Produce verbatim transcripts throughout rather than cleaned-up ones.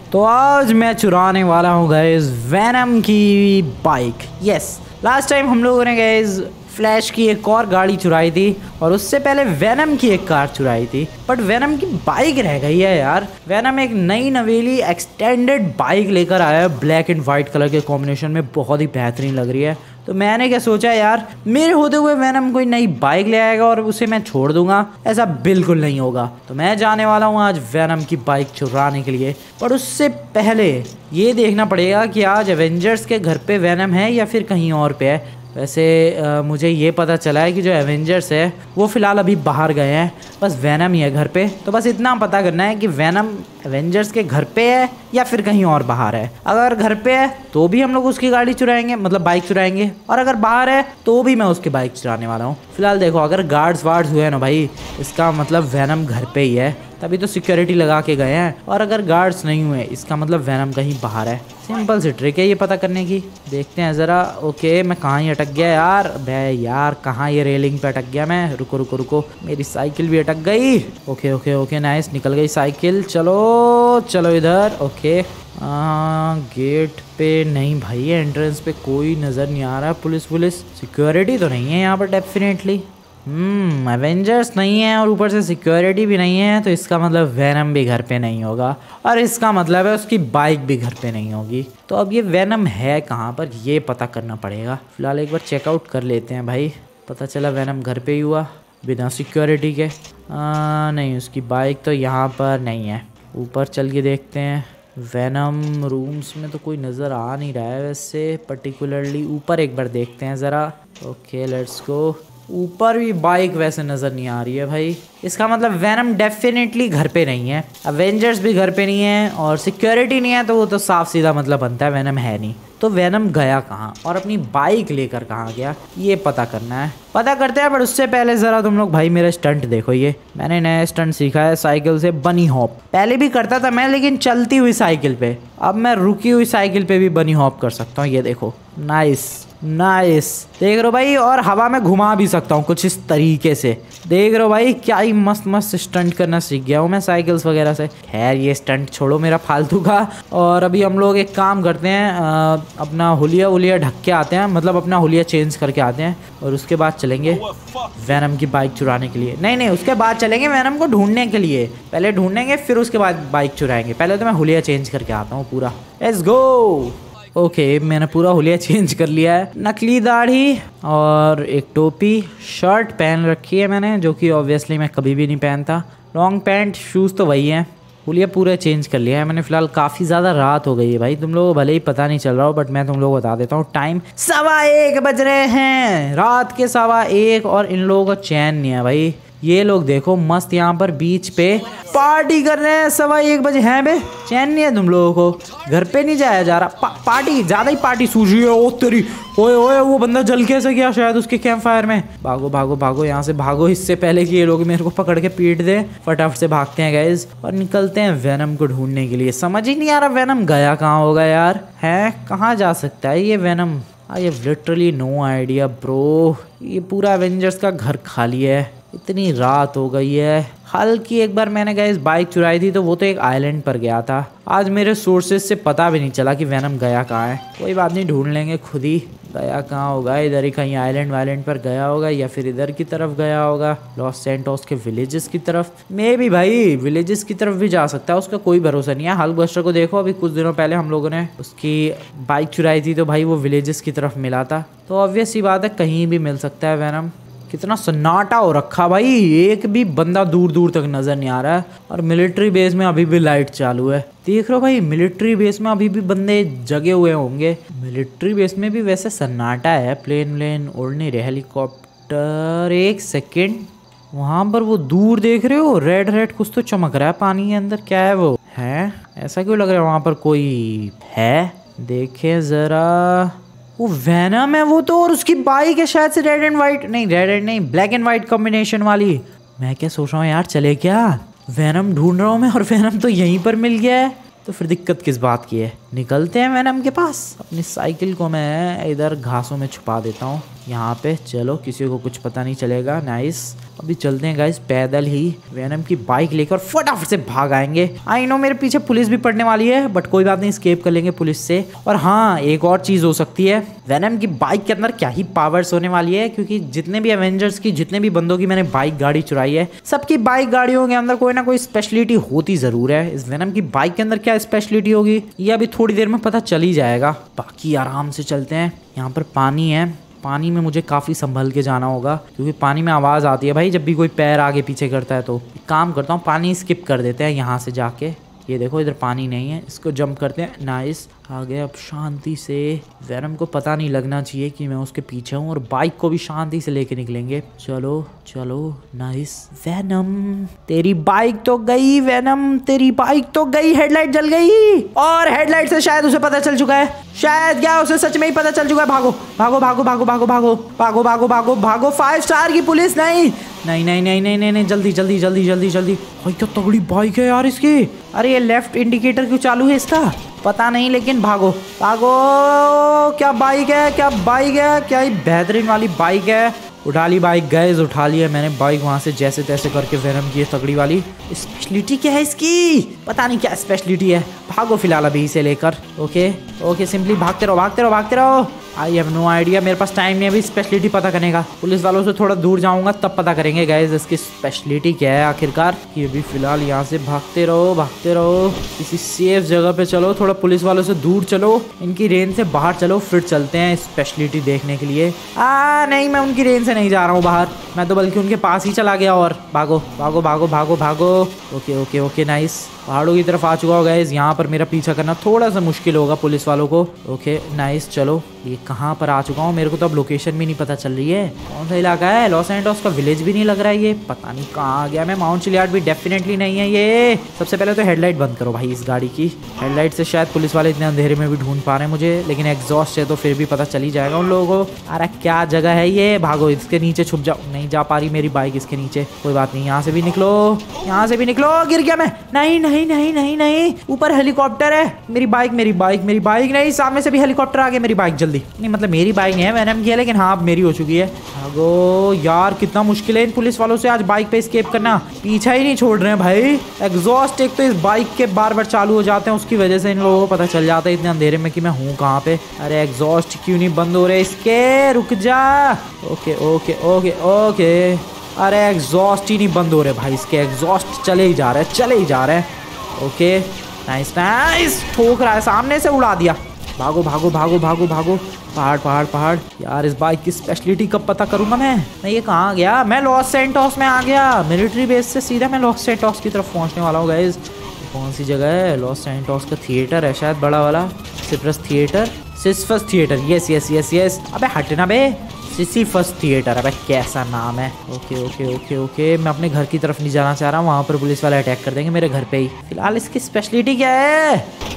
तो आज मैं चुराने वाला हूँ गाइस वेनम की बाइक। यस, लास्ट टाइम हम लोगों ने गाइस फ्लैश की एक और गाड़ी चुराई थी और उससे पहले वेनम की एक कार चुराई थी, बट वेनम की बाइक रह गई है यार। वेनम एक नई नवेली एक्सटेंडेड बाइक लेकर आया है, ब्लैक एंड वाइट कलर के कॉम्बिनेशन में, बहुत ही बेहतरीन लग रही है। तो मैंने क्या सोचा यार, मेरे होते हुए वेनम कोई नई बाइक ले आएगा और उसे मैं छोड़ दूंगा, ऐसा बिल्कुल नहीं होगा। तो मैं जाने वाला हूँ आज वेनम की बाइक चुराने के लिए, पर उससे पहले ये देखना पड़ेगा कि आज एवेंजर्स के घर पे वेनम है या फिर कहीं और पे है। वैसे आ, मुझे ये पता चला है कि जो एवेंजर्स है वो फ़िलहाल अभी बाहर गए हैं, बस वेनम ही है घर पे। तो बस इतना पता करना है कि वेनम एवेंजर्स के घर पे है या फिर कहीं और बाहर है। अगर घर पे है तो भी हम लोग उसकी गाड़ी चुराएंगे, मतलब बाइक चुराएंगे, और अगर बाहर है तो भी मैं उसकी बाइक चुराने वाला हूँ। फिलहाल देखो, अगर गार्ड्स वार्ड्स हुए ना भाई, इसका मतलब वेनम घर पे ही है, तभी तो सिक्योरिटी लगा के गए हैं। और अगर गार्ड्स नहीं हुए इसका मतलब वेनम कहीं बाहर है। सिंपल सी ट्रिक है ये पता करने की। देखते हैं ज़रा। ओके, मैं कहाँ ही अटक गया यार, बे यार कहाँ ये रेलिंग पे अटक गया मैं। रुको रुको रुको, मेरी साइकिल भी अटक गई। ओके ओके ओके नाइस, निकल गई साइकिल। चलो चलो इधर। ओके, आ, गेट पे नहीं भाई, एंट्रेंस पे कोई नज़र नहीं आ रहा। पुलिस पुलिस सिक्योरिटी तो नहीं है यहाँ पर डेफिनेटली। हम्म एवेंजर्स नहीं है और ऊपर से सिक्योरिटी भी नहीं है, तो इसका मतलब वेनम भी घर पे नहीं होगा, और इसका मतलब है उसकी बाइक भी घर पे नहीं होगी। तो अब ये वेनम है कहाँ पर, ये पता करना पड़ेगा। फिलहाल एक बार चेकआउट कर लेते हैं भाई। पता चला वेनम घर पे ही हुआ बिना सिक्योरिटी के। आ, नहीं, उसकी बाइक तो यहाँ पर नहीं है। ऊपर चल के देखते हैं। वेनम रूम्स में तो कोई नज़र आ नहीं रहा है वैसे पर्टिकुलरली। ऊपर एक बार देखते हैं ज़रा। Okay let's go. ऊपर भी बाइक वैसे नज़र नहीं आ रही है भाई। इसका मतलब वेनम डेफिनेटली घर पे नहीं है, अवेंजर्स भी घर पे नहीं है, और सिक्योरिटी नहीं है, तो वो तो साफ सीधा मतलब बनता है वेनम है नहीं। तो वेनम गया कहाँ और अपनी बाइक लेकर कहाँ गया, ये पता करना है। पता करते हैं, पर उससे पहले ज़रा तुम लोग भाई मेरा स्टंट देखो। ये मैंने नया स्टंट सीखा है साइकिल से, बनी हॉप। पहले भी करता था मैं, लेकिन चलती हुई साइकिल पे। अब मैं रुकी हुई साइकिल पे भी बनी हॉप कर सकता हूँ। ये देखो, नाइस नाइस, देख रहे हो भाई, और हवा में घुमा भी सकता हूँ कुछ इस तरीके से। देख रहे हो भाई, क्या ही मस्त मस्त स्टंट करना सीख गया हूँ मैं साइकिल्स वगैरह से। खैर ये स्टंट छोड़ो मेरा फालतू का, और अभी हम लोग एक काम करते हैं, आ, अपना हुलिया हुलिया ढक के आते हैं, मतलब अपना हुलिया चेंज करके आते हैं, और उसके बाद चलेंगे वेनम की बाइक चुराने के लिए। नहीं नहीं, उसके बाद चलेंगे वेनम को ढूंढने के लिए। पहले ढूंढेंगे फिर उसके बाद बाइक चुराएंगे। पहले तो मैं हुलिया चेंज करके आता हूँ पूरा। Let's go. ओके okay, मैंने पूरा हुलिया चेंज कर लिया है। नकली दाढ़ी और एक टोपी, शर्ट पहन रखी है मैंने, जो कि ऑब्वियसली मैं कभी भी नहीं पहनता। लॉन्ग पैंट, शूज़ तो वही हैं। हुलिया पूरा चेंज कर लिया है मैंने। फिलहाल काफ़ी ज़्यादा रात हो गई है भाई, तुम लोगों को भले ही पता नहीं चल रहा हो, बट मैं तुम लोगों को बता देता हूँ। टाइम सवा एक बज रहे हैं, रात के सवा एक, और इन लोगों को चैन नहीं है भाई। ये लोग देखो मस्त यहाँ पर बीच पे पार्टी कर रहे हैं, सवा एक बजे हैं बे। चैन नहीं है तुम लोगों को, घर पे नहीं जाया जा रहा। पा, पार्टी ज़्यादा ही पार्टी सूझ रही है। ओ तेरी, ओए ओए, वो बंदा जल कैसे गया शायद उसके कैंप फायर में। भागो भागो भागो यहाँ से, भागो इससे पहले कि ये लोग मेरे को पकड़ के पीट दे। फटाफट से भागते हैं गाइज और निकलते हैं वेनम को ढूंढने के लिए। समझ ही नहीं आ रहा वेनम गया कहाँ होगा यार, है कहाँ जा सकता है ये Venom. I have literally no idea bro. ये पूरा एवेंजर्स का घर खाली है, इतनी रात हो गई है। हल्की एक बार मैंने गाइस बाइक चुराई थी, तो वो तो एक आइलैंड पर गया था। आज मेरे सोर्सेज से पता भी नहीं चला कि वेनम गया कहाँ है। कोई बात नहीं, ढूंढ लेंगे खुद ही। गया कहाँ होगा, इधर ही कहीं आइलैंड वाइलैंड पर गया होगा, या फिर इधर की तरफ गया होगा, लॉस सैंटोस के विलेजेस की तरफ। मे भी भाई विलेजेस की तरफ भी जा सकता है, उसका कोई भरोसा नहीं है। हल्क बस्टर को देखो, अभी कुछ दिनों पहले हम लोगों ने उसकी बाइक चुराई थी, तो भाई वो विलेजेस की तरफ मिला था। तो ऑब्वियस सी बात है कहीं भी मिल सकता है वेनम। कितना सन्नाटा हो रखा भाई, एक भी बंदा दूर दूर तक नजर नहीं आ रहा है, और मिलिट्री बेस में अभी भी लाइट चालू है। देख रहे हो भाई, मिलिट्री बेस में अभी भी बंदे जगे हुए होंगे। मिलिट्री बेस में भी वैसे सन्नाटा है, प्लेन व्लेन उड़ नहीं रहे, हेलीकॉप्टर। एक सेकेंड, वहां पर वो दूर देख रहे हो, रेड रेड कुछ तो चमक रहा है पानी के अंदर। क्या है वो, है ऐसा क्यों लग रहा है वहां पर कोई है। देखे जरा, वो वेनम है वो तो, और उसकी बाइक है शायद से रेड एंड वाइट, नहीं रेड एंड नहीं, ब्लैक एंड वाइट कॉम्बिनेशन वाली। मैं क्या सोच रहा हूँ यार, चले क्या, वेनम ढूंढ रहा हूँ मैं और वेनम तो यहीं पर मिल गया है, तो फिर दिक्कत किस बात की है। निकलते हैं वैनम के पास। अपनी साइकिल को मैं इधर घासों में छुपा देता हूँ यहाँ पे। चलो किसी को कुछ पता नहीं चलेगा। नाइस। अभी चलते हैं गाइस पैदल ही वैनम की बाइक लेकर फटाफट से भाग आएंगे। आई नो मेरे पीछे पुलिस भी पड़ने वाली है, बट कोई बात नहीं, स्केप कर लेंगे पुलिस से। और हाँ, एक और चीज हो सकती है, वैनम की बाइक के अंदर क्या ही पावर्स होने वाली है, क्योंकि जितने भी एवेंजर्स की जितने भी बंदों की मैंने बाइक गाड़ी चुराई है, सबकी बाइक गाड़ियों के अंदर कोई ना कोई स्पेशलिटी होती जरूर है। इस वैनम की बाइक के अंदर क्या स्पेशलिटी होगी ये अभी थोड़ी देर में पता चल ही जाएगा। बाकी आराम से चलते हैं। यहाँ पर पानी है, पानी में मुझे काफ़ी संभल के जाना होगा, क्योंकि पानी में आवाज़ आती है भाई जब भी कोई पैर आगे पीछे करता है। तो काम करता हूँ, पानी स्किप कर देते हैं यहाँ से जाके। ये देखो इधर पानी नहीं है, इसको जंप करते हैं। नाइस, आ गए अब शांति से। वैनम को पता नहीं लगना चाहिए कि मैं उसके पीछे हूँ, और बाइक को भी शांति से लेके निकलेंगे। चलो चलो, नाइस। वैनम तेरी बाइक तो गई, वैनम तेरी बाइक तो गई, हेडलाइट जल गई। और हेडलाइट से शायद उसे पता चल चुका है, शायद क्या उसे सच में ही पता चल चुका है। भागो भागो भागो भागो भागो भागो भागो भागो भागो भागो। फाइव स्टार की पुलिस नहीं नहीं नहीं नहीं नहीं नहीं नहीं, जल्दी जल्दी जल्दी जल्दी जल्दी। भाई क्या तगड़ी बाइक है यार इसकी। अरे ये लेफ्ट इंडिकेटर क्यों चालू है इसका, पता नहीं, लेकिन भागो भागो। क्या बाइक है, क्या बाइक है, क्या ही बेहतरीन वाली बाइक है। उठा ली बाइक गाइस, उठा लिया मैंने बाइक वहां से जैसे तैसे करके। वैनम की तगड़ी वाली स्पेशलिटी क्या है इसकी, पता नहीं क्या स्पेशलिटी है। भागो फिलहाल अभी इसे लेकर। ओके ओके, सिंपली भागते रहो भागते रहो भागते रहो। आई हैव नो आइडिया, मेरे पास टाइम नहीं है अभी स्पेशलिटी पता करने का। पुलिस वालों से थोड़ा दूर जाऊंगा तब पता करेंगे गाइस इसकी स्पेशलिटी क्या है आखिरकार। ये भी फिलहाल यहाँ से भागते रहो भागते रहो, किसी सेफ जगह पे चलो, थोड़ा पुलिस वालों से दूर चलो, इनकी रेंज से बाहर चलो, फिर चलते हैं स्पेशलिटी देखने के लिए। आ नहीं, मैं उनकी रेंज से नहीं जा रहा हूँ बाहर, मैं तो बल्कि उनके पास ही चला गया। और भागो भागो भागो भागो भागो। Okay okay okay, nice. पहाड़ों की तरफ आ चुका हो गाइस, यहाँ पर मेरा पीछा करना थोड़ा सा मुश्किल होगा पुलिस वालों को। ओके नाइस, चलो ये कहाँ पर आ चुका हूँ, मेरे को तो अब लोकेशन भी नहीं पता चल रही है। कौन सा इलाका है, लॉस एंटोस का विलेज भी नहीं लग रहा है ये, पता नहीं कहाँ आ गया मैं। माउंट चिलियार्ड भी डेफिनेटली नहीं है ये। सबसे पहले तो हेडलाइट बंद करो भाई इस गाड़ी की। हेडलाइट से शायद पुलिस वाले इतने अंधेरे में भी ढूंढ पा रहे हैं मुझे, लेकिन एग्जॉस्ट है तो फिर भी पता चल ही जाएगा उन लोगों को। अरे क्या जगह है ये, भागो इसके नीचे छुप जाओ। नहीं जा पा रही मेरी बाइक इसके नीचे, कोई बात नहीं, यहाँ से भी निकलो, यहाँ से भी निकलो। गिर गया मैं, नहीं नहीं नहीं नहीं नहीं, ऊपर हेलीकॉप्टर है। मेरी बाइक मेरी बाइक मेरी बाइक नहीं, सामने से भी हेलीकॉप्टर आ गया। मेरी बाइक जल्दी, नहीं मतलब मेरी बाइक नहीं है, वैनम की है, लेकिन हाँ अब मेरी हो चुकी है। भागो यार, कितना मुश्किल है इन पुलिस वालों से आज बाइक पे एस्केप करना, पीछा ही नहीं छोड़ रहे हैं भाई। एग्जॉस्ट एक तो इस बाइक के बार बार चालू हो जाते हैं, उसकी वजह से इन लोगों को पता चल जाता है इतने अंधेरे में कि मैं हूँ कहाँ पे। अरे एग्जॉस्ट क्यों नहीं बंद हो रहे इसके, रुक जा। ओके ओके ओके ओके, अरे एग्जॉस्ट ही नहीं बंद हो रहे भाई इसके, एग्जॉस्ट चले ही जा रहे हैं चले ही जा रहे हैं। ओके नाइस नाइस, ठोक रहा है, सामने से उड़ा दिया। भागो भागो भागो भागो भागो। पहाड़ पहाड़ पहाड़। यार इस बाइक की स्पेशलिटी कब पता करूंगा मैं। नहीं ये कहाँ गया, मैं लॉस सेंटोस में आ गया। मिलिट्री बेस से सीधा मैं लॉस सेंटोस की तरफ पहुंचने वाला हूँ गाइस। कौन सी जगह है, लॉस सेंटोस का थिएटर है शायद, बड़ा वाला Sisyphus theatre, Sisyphus theatre. Yes yes yes yes, अबे हटना बे, सिसिफस थिएटर, अबे कैसा नाम है। ओके ओके ओके ओके, मैं अपने घर की तरफ नहीं जाना चाह रहा हूँ, वहाँ पर पुलिस वाले अटैक कर देंगे मेरे घर पे ही। फिलहाल इसकी स्पेशलिटी क्या है,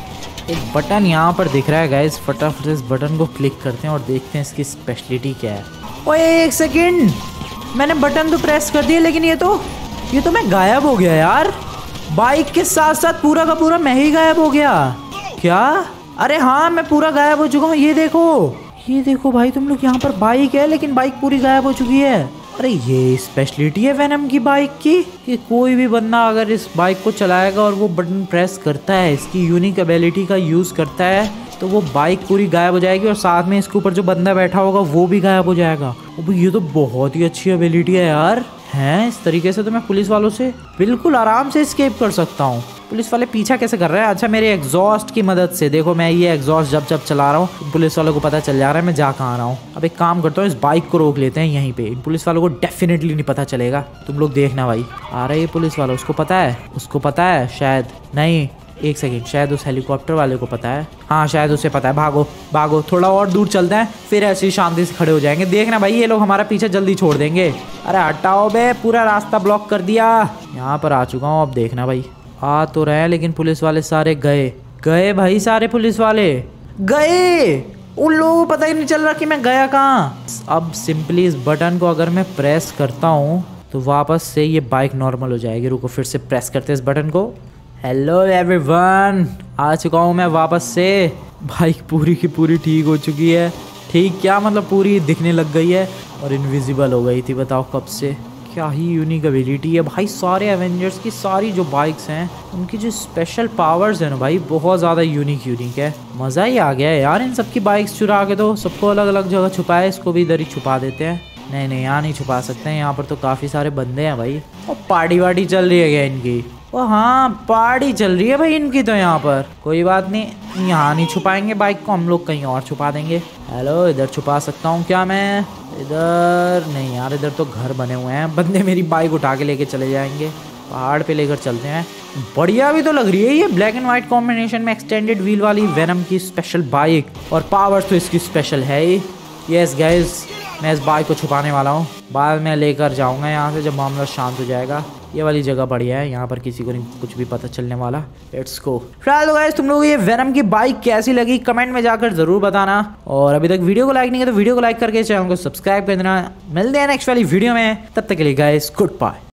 एक बटन यहाँ पर दिख रहा है गाइस, फटाफट इस बटन को क्लिक करते हैं और देखते हैं इसकी स्पेशलिटी क्या है। ओए एक सेकेंड, मैंने बटन तो प्रेस कर दिया, लेकिन ये तो ये तो मैं गायब हो गया यार। बाइक के साथ साथ पूरा का पूरा मैं ही गायब हो गया क्या। अरे हाँ, मैं पूरा गायब हो चुका हूँ। ये देखो ये देखो भाई तुम लोग, यहाँ पर बाइक है लेकिन बाइक पूरी गायब हो चुकी है। अरे ये स्पेशलिटी है वैनम की बाइक की, कि कोई भी बंदा अगर इस बाइक को चलाएगा और वो बटन प्रेस करता है, इसकी यूनिक एबिलिटी का यूज करता है, तो वो बाइक पूरी गायब हो जाएगी और साथ में इसके ऊपर जो बंदा बैठा होगा वो भी गायब हो जाएगा। अब ये तो बहुत ही अच्छी एबिलिटी है यार। हैं, इस तरीके से तो मैं पुलिस वालों से बिल्कुल आराम से एस्केप कर सकता हूँ। पुलिस वाले पीछा कैसे कर रहे हैं, अच्छा मेरे एग्जॉस्ट की मदद से। देखो मैं ये एग्जॉस्ट जब जब चला रहा हूँ पुलिस वालों को पता चल जा रहा है मैं जा कहाँ रहा हूँ। अब एक काम करता हूँ, इस बाइक को रोक लेते हैं यहीं पे, इन पुलिस वालों को डेफिनेटली नहीं पता चलेगा। तुम लोग देखना भाई, आ रहा है ये पुलिस वाला, उसको पता है, उसको पता है शायद, नहीं एक सेकेंड, शायद उस हेलीकॉप्टर वाले को पता है, हाँ शायद उसे पता है। भागो भागो, थोड़ा और दूर चलते हैं, फिर ऐसे ही शांति से खड़े हो जाएंगे। देखना भाई ये लोग हमारा पीछे जल्दी छोड़ देंगे। अरे हटाओ बे, पूरा रास्ता ब्लॉक कर दिया। यहाँ पर आ चुका हूँ, अब देखना भाई, आ तो रहे हैं लेकिन पुलिस वाले सारे गए गए भाई, सारे पुलिस वाले गए। उन लोगों को पता ही नहीं चल रहा कि मैं गया कहाँ। अब सिंपली इस बटन को अगर मैं प्रेस करता हूँ तो वापस से ये बाइक नॉर्मल हो जाएगी। रुको फिर से प्रेस करते हैं इस बटन को। हेलो एवरीवन, आ चुका हूँ मैं वापस से। बाइक पूरी की पूरी ठीक हो चुकी है। ठीक क्या मतलब पूरी दिखने लग गई है और इनविजिबल हो गई थी। बताओ कब से। क्या ही यूनिक एबिलिटी है भाई। सारे एवेंजर्स की सारी जो बाइक्स हैं उनकी जो स्पेशल पावर्स है ना भाई बहुत ज़्यादा यूनिक यूनिक है। मज़ा ही आ गया है यार इन सबकी बाइक्स चुरा के। तो सबको अलग अलग जगह छुपाए, इसको भी इधर ही छुपा देते हैं। नहीं नहीं यहाँ नहीं छुपा सकते हैं, यहाँ पर तो काफ़ी सारे बंदे हैं भाई। और पार्टी वार्टी चल रही है क्या इनकी? ओ हाँ पार्टी चल रही है भाई इनकी तो यहाँ पर। कोई बात नहीं, यहाँ नहीं छुपाएंगे बाइक को, हम लोग कहीं और छुपा देंगे। हेलो इधर छुपा सकता हूँ क्या मैं? इधर नहीं यार, इधर तो घर बने हुए हैं। बंदे मेरी बाइक उठा के लेके चले जाएंगे। पहाड़ पे लेकर चलते हैं। बढ़िया भी तो लग रही है ये ब्लैक एंड व्हाइट कॉम्बिनेशन में एक्सटेंडेड व्हील वाली वेनम की स्पेशल बाइक। और पावर तो इसकी स्पेशल है ही। यस गाइस मैं इस बाइक को छुपाने वाला हूँ। बाद में लेकर जाऊँगा यहाँ से जब मामला शांत हो जाएगा। ये वाली जगह बढ़िया है, यहाँ पर किसी को नहीं कुछ भी पता चलने वाला। Let's go. फिलहाल तो गाइस तुम लोगों को ये वेनम की बाइक कैसी लगी कमेंट में जाकर जरूर बताना। और अभी तक वीडियो को लाइक नहीं किया तो वीडियो को लाइक करके चैनल को सब्सक्राइब कर देना। मिलते हैं नेक्स्ट वाली वीडियो में, तब तक के लिए गाइस गुड बाय।